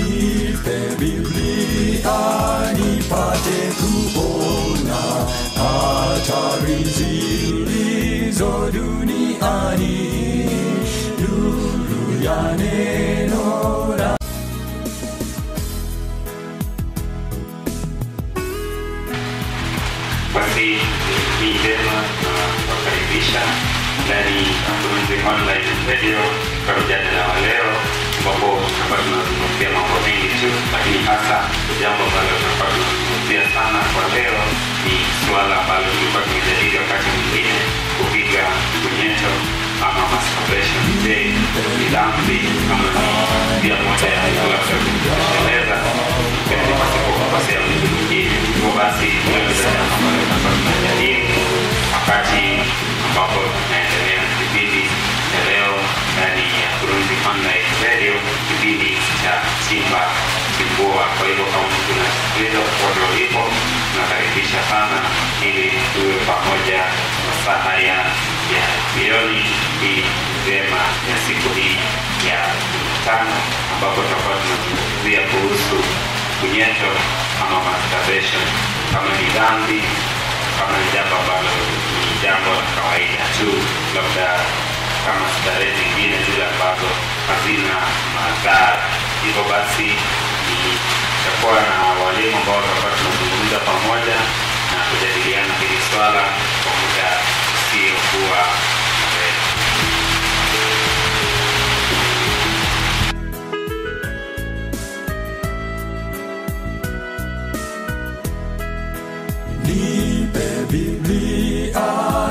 Nipe Biblia nipate kuona hatari zilizo duniani, nuru ya neno la basi ni vyema kuwakaribisha ndani ya Kurunzi Online Radio kwa mjadala wa leo, ambapo tutakuwa tunazungumzia mambo mengi tu, lakini hasa jambo ambalo tutakuwa tunazungumzia sana kwa leo ni swala ambalo tulikuwa tumejadili wakati mwingine, kupiga punyeto ama masturbation. Je, ni dhambi ama ni njia moja ya labda kujitosheleza ili pasipo kukosea mtu mwingine? Hivyo basi leo ni jambo ambalo tutakuwa tunajadili wakati ambapo tunaendelea na kipindi cha leo ndani ya Kurunzi Online Radio, kipindi cha Chimba Chimbua. Kwa hivyo kama tunasikiliza popote ulipo, tunakaribisha sana ili tuwe pamoja masaa haya ya jioni hii njema ya siku hii ya Jumatano, ambapo tutakuwa tunazungumzia kuhusu punyeto ama masturbation, kama ni dhambi, kama ni jambo ambalo ni jambo la kawaida tu, labda kama starehe zingine zile ambazo hazina madhara. Hivyo basi tutakuwa na walimu ambao tutakuwa tunazungumza pamoja na kujadiliana hili swala kwa muda usiokuwa mrefu. Nipe Biblia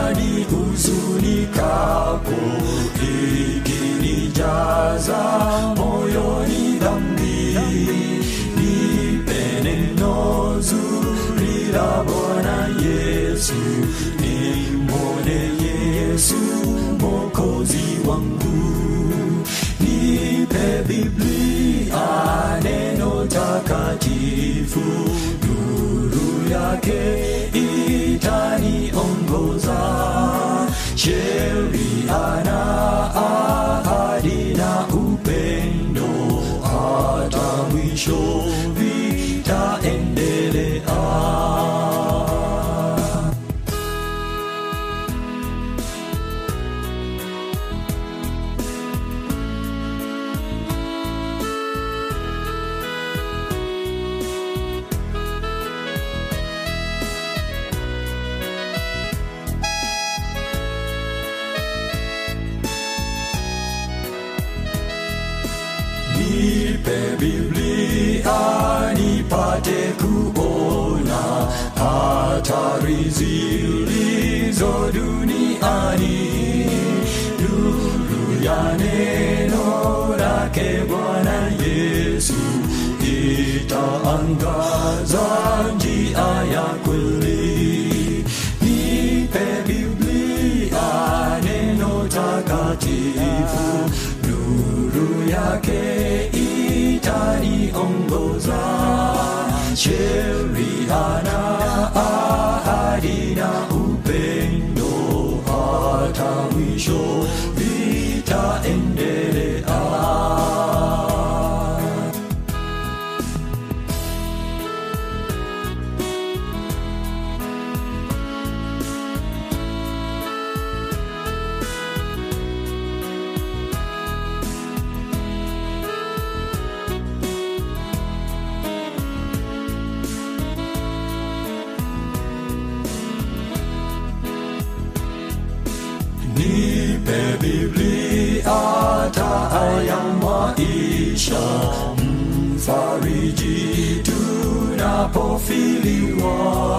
nihuzunikapo, ikinijaza moyoni dhambi. Nipe neno zuri la Bwana Yesu, nimwone Yesu Mwokozi wangu. Nipe Biblia neno takatifu, yake itaniongoza. Sheria na ahadi na upendo, hata mwisho vitaendelea. Nipe Biblia nipate kuona hatari zilizo duniani, nuru ya neno lake Bwana Yesu itaangaza njia ya kweli. Nipe Biblia neno takatifu, nuru yake itaniongoza. Sheria na ahadi na upendo, hata mwisho vitaendelea. Nipe Biblia taa ya maisha, mfariji tunapofiliwa.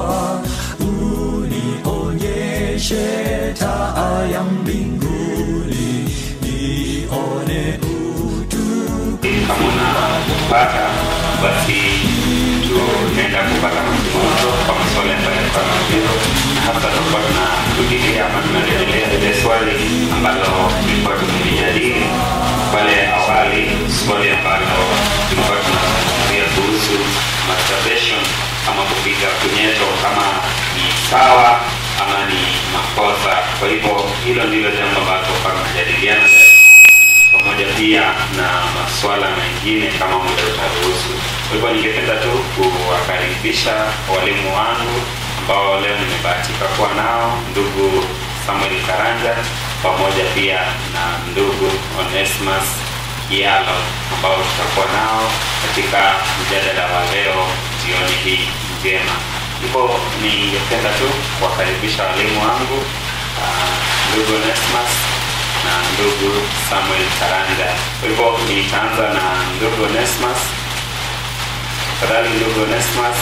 Unionyeshe taa ya mbinguni, nione utukufu. Kama unapata basi tunaenda kupata mafunzo kwa maswali ambayo yanayoulizwa, na hapa tutakuwa tunarudia ama tunaendelea ile swali ambalo tulikuwa tumejadili pale awali, swali ambalo tulikuwa tunazungumzia kuhusu masturbation ama kupiga punyeto, kama ni sawa ama ni makosa. Kwa hivyo hilo ndilo jambo ambalo tunajadiliana pamoja pia na masuala mengine kama muda utaruhusu. Kwa hivyo ningependa tu kuwakaribisha walimu wangu ambao leo nimebahatika kuwa nao, ndugu Samuel Karanja pamoja pia na ndugu Onesmus Kialo, ambao tutakuwa nao katika mjadala wa leo jioni hii njema. Hivyo ningependa tu kuwakaribisha walimu wangu, ndugu Onesmus na ndugu Samuel Karanja. Kwa hivyo nitaanza na ndugu Onesmus. Tafadhali ndugu Onesmus,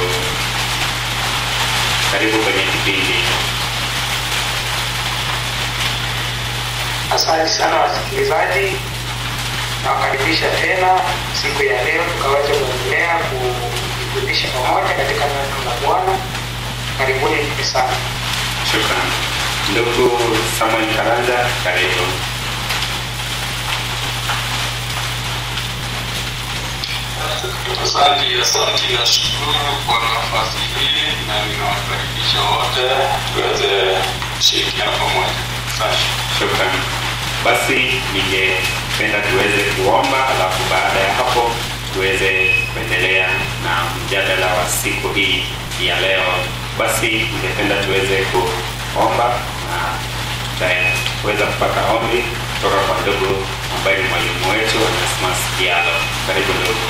karibu kwenye kipindi. Asante sana wasikilizaji, nawakaribisha tena siku ya leo tukaweza kuendelea kujifundisha pamoja katika neno la Bwana. Karibuni sana. Shukrani. Ndugu Samuel Karanja, karibu. Asante na shukuru kwa nafasi hii, na ninawakaribisha wote tuweze kushirikiana pamoja. Asante. Shukrani. Basi ningependa tuweze kuomba, alafu baada ya hapo tuweze kuendelea na mjadala wa siku hii ya leo. Basi ningependa tuweze kuomba na tutaweza kupata ombi kutoka kwa ndugu ambaye ni mwalimu wetu Onesmus Kialo. Karibu ndugu.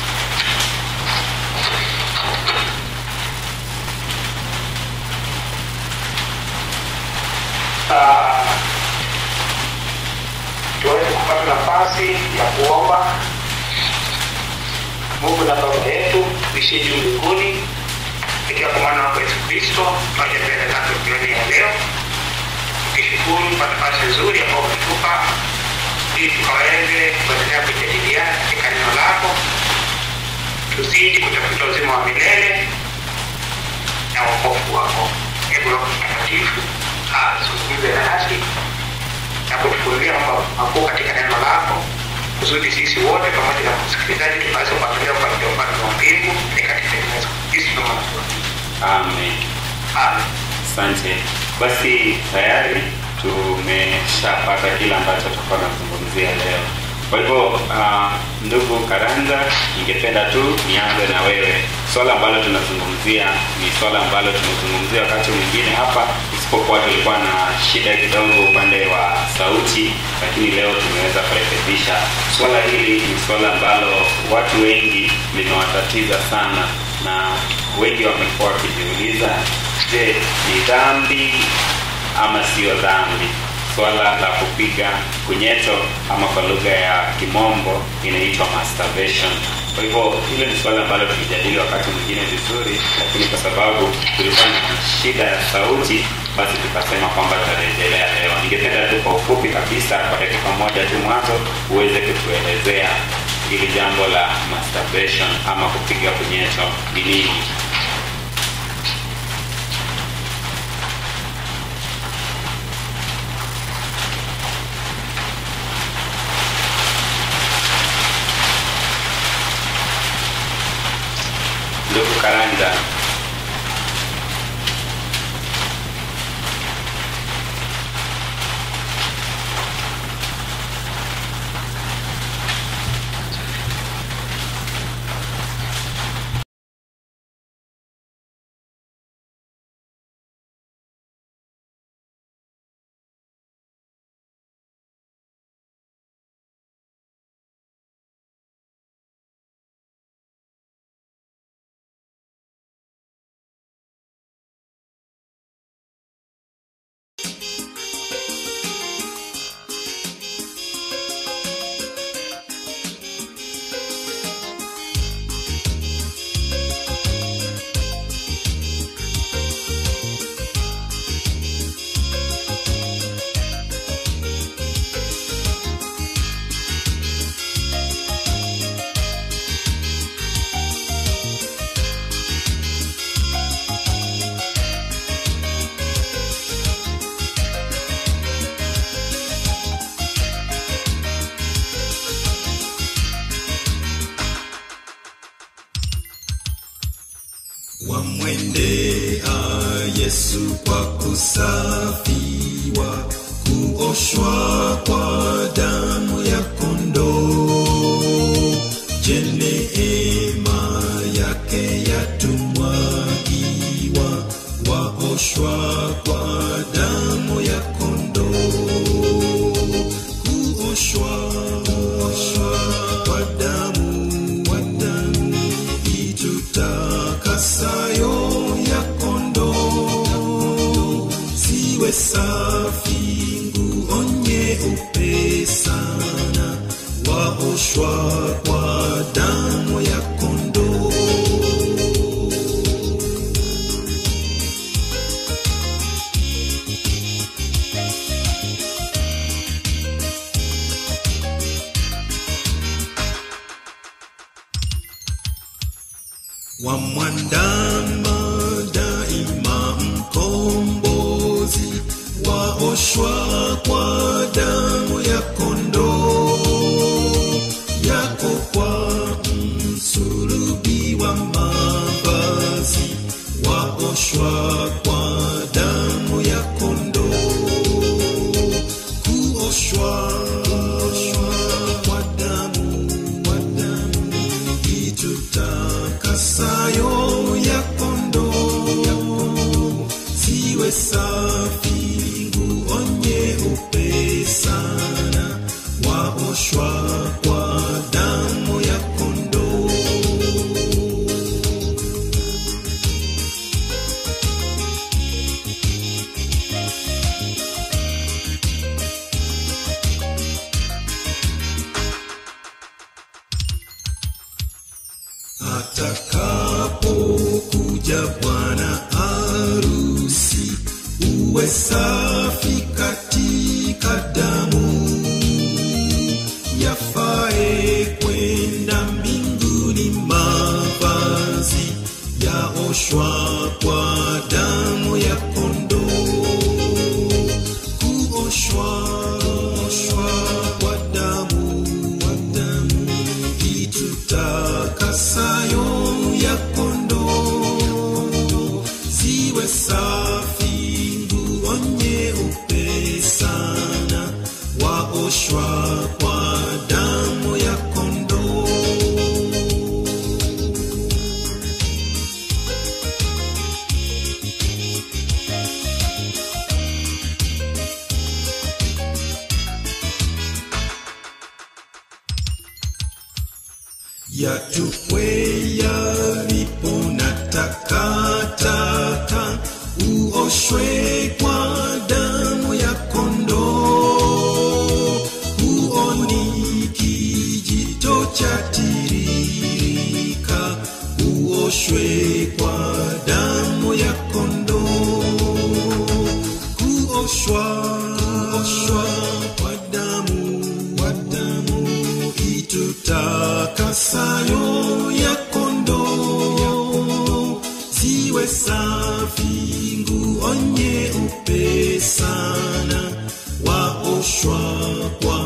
Tuweze kupata nafasi ya kuomba. Mungu na Baba yetu uishie juu mbinguni, katika kwa mwana wako Yesu Kristo, pamoja mbele zako jioni ya leo, tukishukuru kwa nafasi nzuri ambayo umetupa ili tukaweze kuendelea kujadiliana katika neno lako, tuzidi kutafuta uzima wa milele na wokovu wako. Hebu Roho Mtakatifu azungumze nasi na kutufunulia mambo makuu katika neno lako, kusudi sisi wote pamoja na msikilizaji tunaweza kupata kwa ufalme wa mbingu katika jina la Yesu Kristo. Amen. Amen. Asante. Basi tayari tumeshapata kila ambacho tutakuwa tunazungumzia leo. Kwa hivyo ndugu Karanja, ningependa tu nianze na wewe. Swala ambalo tunazungumzia ni swala ambalo tumezungumzia wakati mwingine hapa, isipokuwa tulikuwa na shida kidogo upande wa sauti, lakini leo tumeweza kurekebisha. Swala hili ni swala ambalo watu wengi limewatatiza sana, na wengi wamekuwa wakijiuliza, je, ni dhambi ama sio dhambi? Swala la kupiga kunyeto, ama kwa lugha ya Kimombo inaitwa masturbation. Kwa hivyo hilo ni swala ambalo tulijadili wakati mwingine vizuri, lakini kwa sababu tulikuwa na shida ya sauti, basi tukasema kwamba tutarejelea leo. Ningependa tu kwa ufupi kabisa, kwa dakika moja tu mwanzo, uweze kutuelezea hili jambo la masturbation ama kupiga kunyeto ni nini? Ndugu Karanja. Wamwendea Yesu kwa kusafiwa, kuoshwa kwa damu ya kondoo. waoshwa kwa damu ya kondoo. Wamwandama daima mkombozi, waoshwa kwa damu ya kondoo yako, kwa msulubi wa mavazi, waoshwa kwa damu ya kondoo. Kuoshwa kwa damu itutakasayo ya kondoo, ziwe safi nguo nyeupe sana, waoshwa kwa damu ya kondoo. Atakapokuja bwana harusi, uwe safi katika damu, yafae kwenda mbinguni. Mavazi yaoshwa kwa damu ya kondoo. Kuoshwa kwa damu itutakasayo ya kondoo, ziwe safi nguo nyeupe sana, waoshwa kwa damu ya kondoo. Yatupwe yalipo na takataka, uoshwe kwa damu ya kondoo. Huoni kijito chatiririka, uoshwe kwa damu ya kondoo. Kuoshwa kwa damu itutakasayo ya kondoo, ziwe safi nguo nyeupe sana, waoshwa kwa